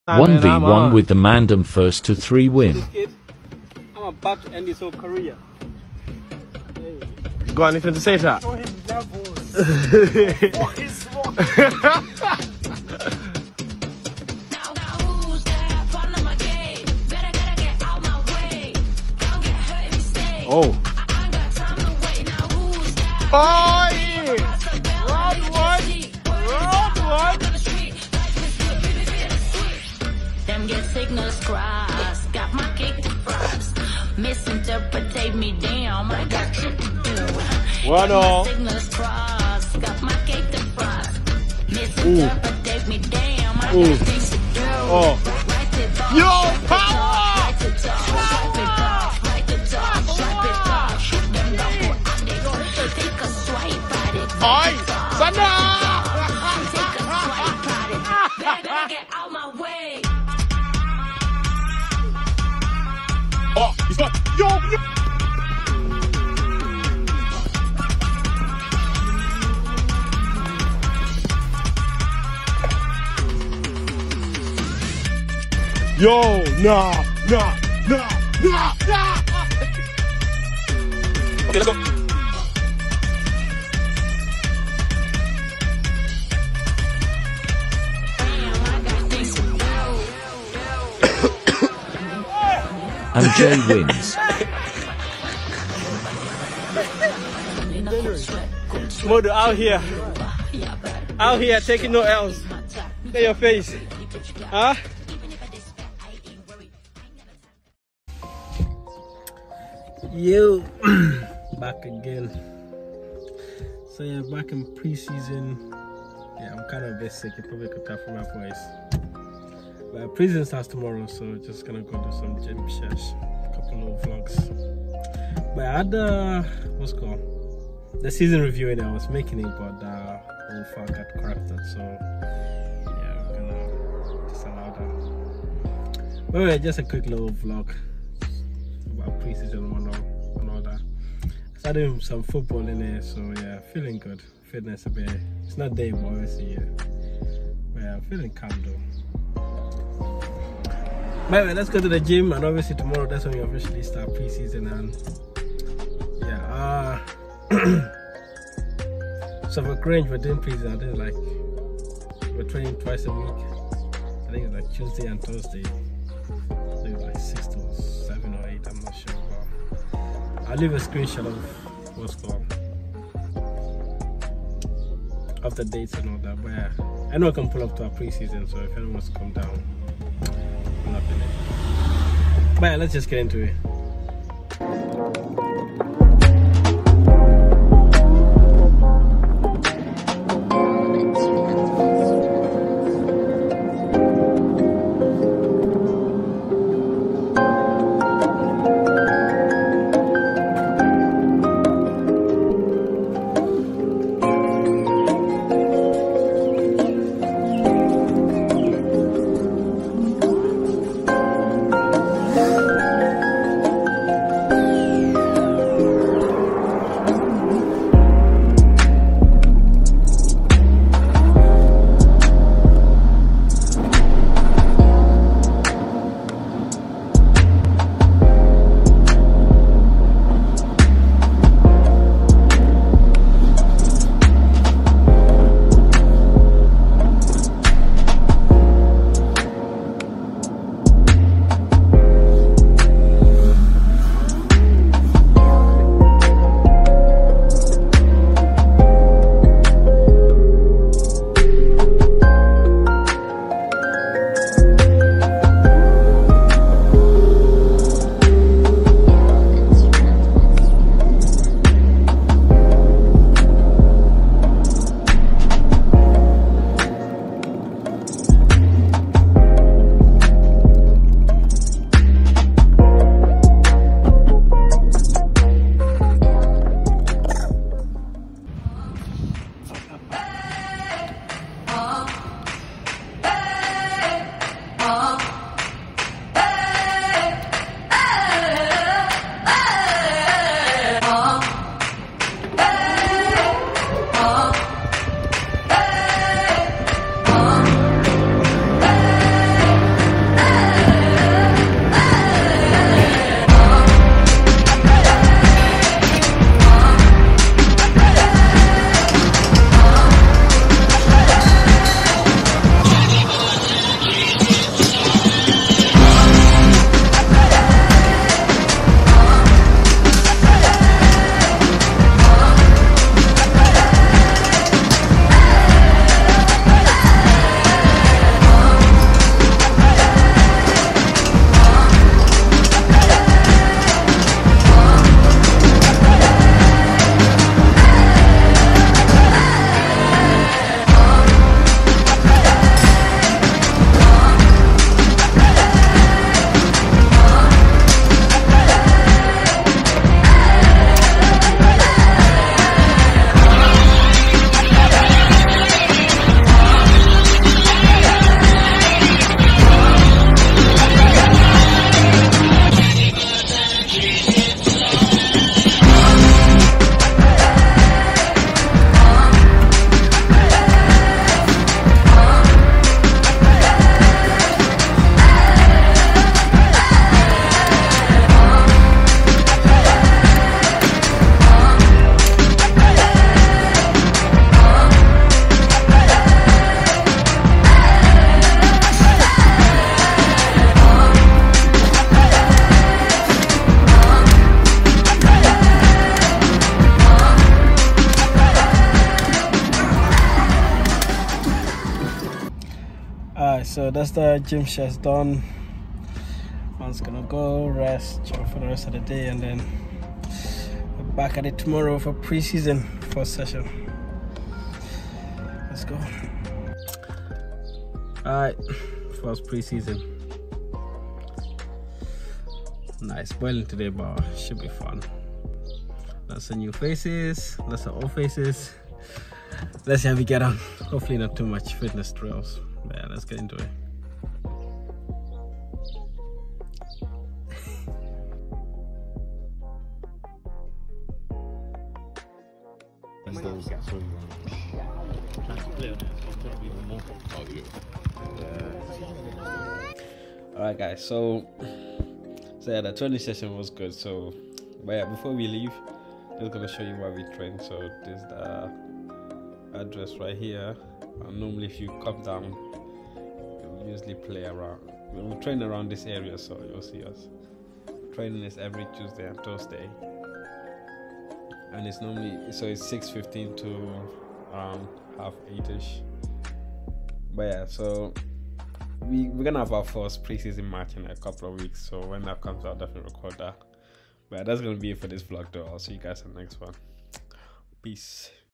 1v1 with the Mandem first to 3 win. I'm about to end this whole career. You got anything to say to that? Oh. Oh, yeah. Round one. Them get signals crossed. Got my cake to frost. Misinterpretate me, damn. I got shit to do. 1-0. Signals crossed. Got my cake to frost. Misinterpretate me, damn. I got things to do. Oh. Yo, power! Oi, Sandra! Oh, he's got yo. Yo, nah. Okay, let's go. And Jay wins. Modo out here taking no L's. Look at your face. Huh? Yo, back again. So yeah, back in preseason. Yeah, I'm kind of a bit sick. You probably could tell from my voice. But preseason starts tomorrow, so just gonna go do some gym shares, a couple of vlogs. But I had the season review and I was making it, but the whole file got corrupted, so yeah, I'm gonna disallow that. But anyway, just a quick little vlog about preseason and all that. I started doing some football in there, so yeah, feeling good. Fitness a bit. It's not day, but obviously, yeah. But yeah, I'm feeling calm though. Anyway, let's go to the gym, and obviously tomorrow that's when we officially start preseason. And yeah, so for Grange we're doing preseason. I think like we're training twice a week. I think it's like Tuesday and Thursday. I think it's like 6 to 7 or 8. I'm not sure. But I'll leave a screenshot of of the dates and all that. But yeah, I know I can pull up to our preseason. So if anyone wants to come down. But yeah, let's just get into it. So that's the gym shares done. One's gonna go rest for the rest of the day, and then we're back at it tomorrow for pre-season first session. Let's go. Alright, first pre-season. Nice boiling today, but should be fun. Lots of new faces, lots of old faces. Let's see how we get on. Hopefully not too much fitness drills. But yeah, let's get into it. Alright guys, so yeah, the training session was good. So but yeah, before we leave, just gonna show you where we train. So there's the address right here, and normally if you come down, you'll usually play around. We'll train around this area, so you'll see us. Training is every Tuesday and Thursday, and it's normally, so it's 6:15 to around 8:30ish. But yeah, so we're gonna have our first pre-season match in a couple of weeks, so when that comes out, definitely record that. But that's gonna be it for this vlog though. I'll see you guys in the next one. Peace.